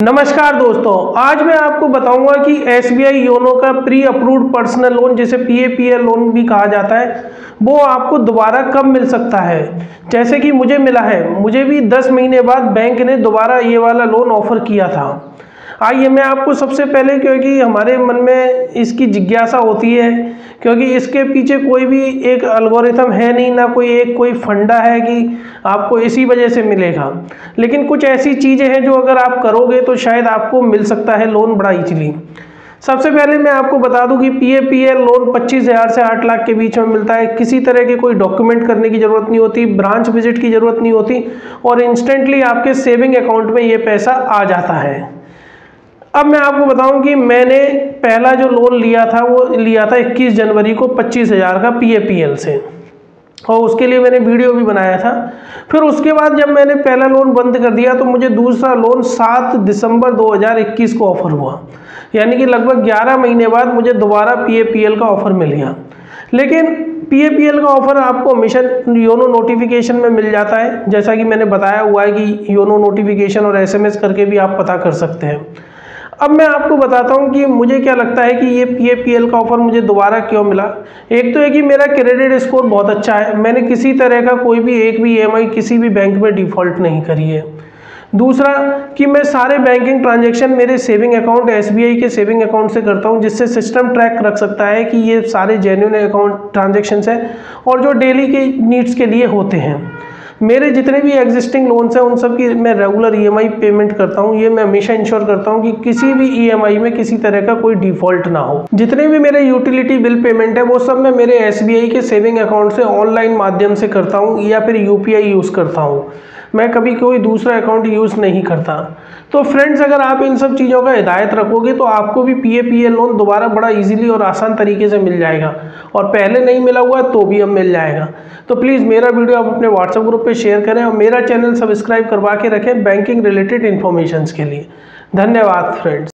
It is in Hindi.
नमस्कार दोस्तों, आज मैं आपको बताऊंगा कि SBI योनो का प्री अप्रूव्ड पर्सनल लोन जिसे PAPL लोन भी कहा जाता है वो आपको दोबारा कब मिल सकता है। जैसे कि मुझे मिला है, मुझे भी 10 महीने बाद बैंक ने दोबारा ये वाला लोन ऑफर किया था। आइए मैं आपको सबसे पहले, क्योंकि हमारे मन में इसकी जिज्ञासा होती है, क्योंकि इसके पीछे कोई भी एक एल्गोरिथम है नहीं, ना कोई फंडा है कि आपको इसी वजह से मिलेगा। लेकिन कुछ ऐसी चीज़ें हैं जो अगर आप करोगे तो शायद आपको मिल सकता है लोन बड़ा इजीली। सबसे पहले मैं आपको बता दूं कि PAPL लोन 25,000 से 8 लाख के बीच में मिलता है। किसी तरह के कोई डॉक्यूमेंट करने की ज़रूरत नहीं होती, ब्रांच विजिट की ज़रूरत नहीं होती और इंस्टेंटली आपके सेविंग अकाउंट में ये पैसा आ जाता है। अब मैं आपको बताऊं कि मैंने पहला जो लोन लिया था वो लिया था 21 जनवरी को 25,000 का PAPL से, और उसके लिए मैंने वीडियो भी बनाया था। फिर उसके बाद जब मैंने पहला लोन बंद कर दिया तो मुझे दूसरा लोन 7 दिसंबर 2021 को ऑफर हुआ, यानी कि लगभग 11 महीने बाद मुझे दोबारा PAPL का ऑफर मिल गया। लेकिन PAPL का ऑफर आपको हमेशा योनो नोटिफिकेशन में मिल जाता है, जैसा कि मैंने बताया हुआ है कि योनो नोटिफिकेशन और SMS करके भी आप पता कर सकते हैं। अब मैं आपको बताता हूं कि मुझे क्या लगता है कि ये PAPL का ऑफर मुझे दोबारा क्यों मिला। एक तो है कि मेरा क्रेडिट स्कोर बहुत अच्छा है, मैंने किसी तरह का कोई भी एक भी EMI किसी भी बैंक में डिफ़ॉल्ट नहीं करी है। दूसरा कि मैं सारे बैंकिंग ट्रांजैक्शन मेरे सेविंग अकाउंट SBI के सेविंग अकाउंट से करता हूं, जिससे सिस्टम ट्रैक रख सकता है कि ये सारे जेन्युइन अकाउंट ट्रांजैक्शंस हैं और जो डेली के नीड्स के लिए होते हैं। मेरे जितने भी एग्जिस्टिंग लोन्स हैं उन सब की मैं रेगुलर EMI पेमेंट करता हूं। ये मैं हमेशा इंश्योर करता हूं कि किसी भी EMI में किसी तरह का कोई डिफ़ॉल्ट ना हो। जितने भी मेरे यूटिलिटी बिल पेमेंट है वो सब मैं मेरे SBI के सेविंग अकाउंट से ऑनलाइन माध्यम से करता हूं या फिर UPI यूज़ करता हूं। मैं कभी कोई दूसरा अकाउंट यूज़ नहीं करता। तो फ्रेंड्स, अगर आप इन सब चीज़ों का हिदायत रखोगे तो आपको भी PAPL लोन दोबारा बड़ा इजीली और आसान तरीके से मिल जाएगा, और पहले नहीं मिला हुआ तो भी अब मिल जाएगा। तो प्लीज़ मेरा वीडियो आप अपने WhatsApp ग्रुप पे शेयर करें और मेरा चैनल सब्सक्राइब करवा के रखें बैंकिंग रिलेटेड इन्फॉर्मेशन के लिए। धन्यवाद फ्रेंड्स।